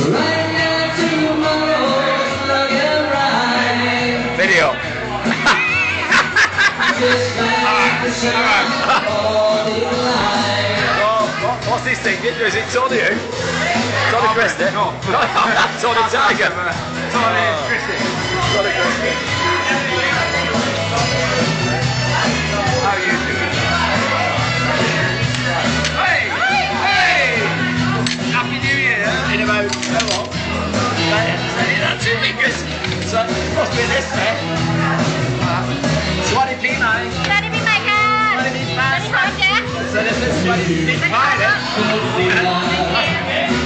Video. What's this thing? Is it Tony who? Tony Christie? No. Tony Tiger. Tony Christie. Tony Christie. How are you doing? Hey! Hey! Happy New Year! In about how long? That's 2 fingers. So it must be this, eh? 20p, mate. 20 ปีใหม่ค่ะ 20p สวัสดีครับแจ๊ค So this is 20p, mate.